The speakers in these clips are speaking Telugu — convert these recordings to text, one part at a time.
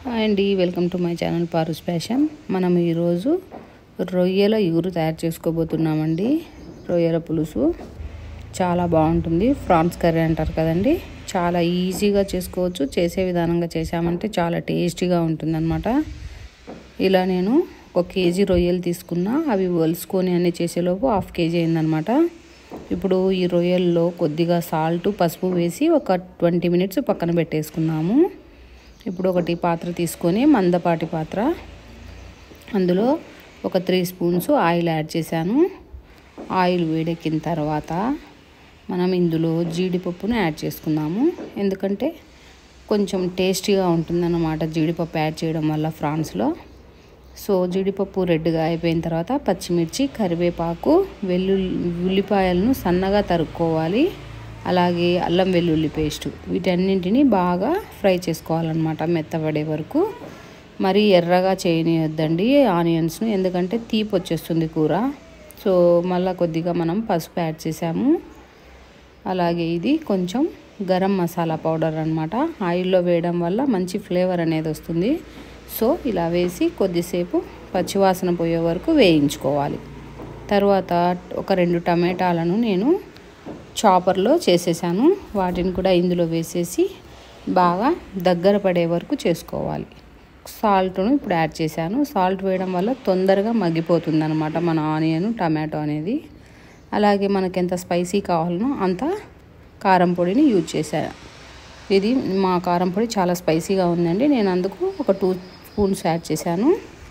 హాయ్ అండి, welcome to my channel Paru's fashion. మనం ఈరోజు రొయ్యల ఇగురు తయారు చేసుకోబోతున్నామండి. రొయ్యల పులుసు చాలా బాగుంటుంది. ఫ్రాన్స్ కర్రీ అంటారు కదండి. చాలా ఈజీగా చేసుకోవచ్చు. చేసే విధానంగా చేసామంటే చాలా టేస్టీగా ఉంటుందన్నమాట. ఇలా నేను 1 కేజీ రొయ్యలు తీసుకున్నా. అవి వలుసుకొని అన్నీ చేసేలోపు 1/2 కేజీ అయిందనమాట. ఇప్పుడు ఈ రొయ్యల్లో కొద్దిగా సాల్ట్, పసుపు వేసి ఒక 20 మినిట్స్ పక్కన పెట్టేసుకున్నాము. ఇప్పుడు ఒకటి పాత్ర తీసుకొని, మందపాటి పాత్ర, అందులో ఒక 3 స్పూన్స్ ఆయిల్ యాడ్ చేశాను. ఆయిల్ వేడెక్కిన తర్వాత మనం ఇందులో జీడిపప్పును యాడ్ చేసుకుందాము. ఎందుకంటే కొంచెం టేస్టీగా ఉంటుందన్నమాట జీడిపప్పు యాడ్ చేయడం వల్ల ఫ్రాన్స్లో. సో జీడిపప్పు రెడ్గా అయిపోయిన తర్వాత పచ్చిమిర్చి, కరివేపాకు, ఉల్లిపాయలను సన్నగా తరుక్కోవాలి. అలాగే అల్లం వెల్లుల్లి పేస్టు, వీటన్నింటినీ బాగా ఫ్రై చేసుకోవాలన్నమాట మెత్తబడే వరకు. మరీ ఎర్రగా చేయనియొద్దండి ఆనియన్స్ను, ఎందుకంటే తీపి వచ్చేస్తుంది కూర. సో మళ్ళీ కొద్దిగా మనం పసుపు యాడ్ చేసాము. అలాగే ఇది కొంచెం గరం మసాలా పౌడర్ అన్నమాట. ఆయిల్లో వేయడం వల్ల మంచి ఫ్లేవర్ అనేది వస్తుంది. సో ఇలా వేసి కొద్దిసేపు పచ్చివాసన పోయే వరకు వేయించుకోవాలి. తర్వాత ఒక 2 టమాటాలను నేను చాపర్లో చేసేసాను. వాటిని కూడా ఇందులో వేసేసి బాగా దగ్గర పడే వరకు చేసుకోవాలి. సాల్ట్ను ఇప్పుడు యాడ్ చేశాను. సాల్ట్ వేయడం వల్ల తొందరగా మగ్గిపోతుంది అనమాట మన ఆనియన్, టమాటో అనేది. అలాగే మనకి ఎంత స్పైసీ కావాలనో అంత కారం పొడిని యూజ్ చేశాను. ఇది మా కారం పొడి చాలా స్పైసీగా ఉందండి. నేను అందుకు ఒక 2 స్పూన్స్ యాడ్ చేశాను.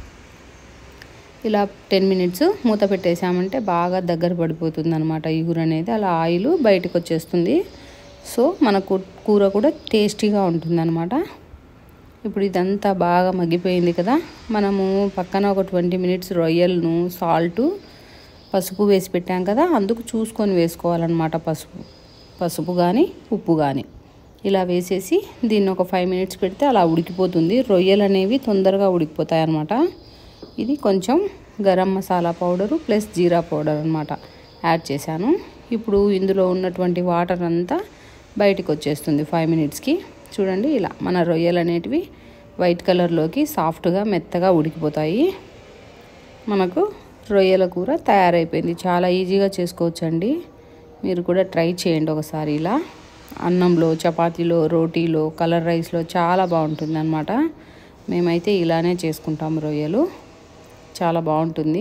ఇలా 10 మినిట్స్ మూత పెట్టేసామంటే బాగా దగ్గర పడిపోతుంది అనమాట ఇగురు అనేది. అలా ఆయిల్ బయటకు వచ్చేస్తుంది. సో మనకు కూర కూడా టేస్టీగా ఉంటుందన్నమాట. ఇప్పుడు ఇదంతా బాగా మగ్గిపోయింది కదా. మనము పక్కన ఒక 20 మినిట్స్ రొయ్యలను సాల్ట్, పసుపు వేసి పెట్టాం కదా, అందుకు చూసుకొని వేసుకోవాలన్నమాట. పసుపు కానీ ఉప్పు కానీ ఇలా వేసేసి దీన్ని ఒక 5 మినిట్స్ పెడితే అలా ఉడికిపోతుంది. రొయ్యలు అనేవి తొందరగా ఉడికిపోతాయి అన్నమాట. ఇది కొంచెం గరం మసాలా పౌడరు ప్లస్ జీరా పౌడర్ అన్నమాట యాడ్ చేశాను. ఇప్పుడు ఇందులో ఉన్నటువంటి వాటర్ అంతా బయటకు వచ్చేస్తుంది 5 మినిట్స్కి. చూడండి, ఇలా మన రొయ్యలు అనేటివి వైట్ కలర్లోకి సాఫ్ట్గా మెత్తగా ఉడికిపోతాయి. మనకు రొయ్యల కూర తయారైపోయింది. చాలా ఈజీగా చేసుకోవచ్చండి. మీరు కూడా ట్రై చేయండి ఒకసారి. ఇలా అన్నంలో, చపాతీలో, రోటీలో, కలర్ రైస్లో చాలా బాగుంటుంది అన్నమాట. మేమైతే ఇలానే చేసుకుంటాం రొయ్యలు. చాలా బాగుంటుంది.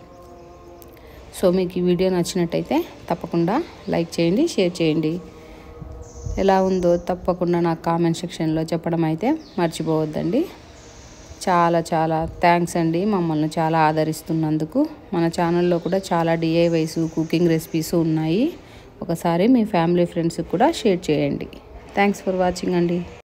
సో మీకు ఈ వీడియో నచ్చినట్టయితే తప్పకుండా లైక్ చేయండి, షేర్ చేయండి. ఎలా ఉందో తప్పకుండా నాకు కామెంట్ సెక్షన్లో చెప్పడం అయితే మర్చిపోవద్దండి. చాలా చాలా థ్యాంక్స్ అండి మమ్మల్ని చాలా ఆదరిస్తున్నందుకు. మన ఛానల్లో కూడా చాలా DIYs, కుకింగ్ రెసిపీస్ ఉన్నాయి. ఒకసారి మీ ఫ్యామిలీ ఫ్రెండ్స్కి కూడా షేర్ చేయండి. థ్యాంక్స్ ఫర్ వాచింగ్ అండి.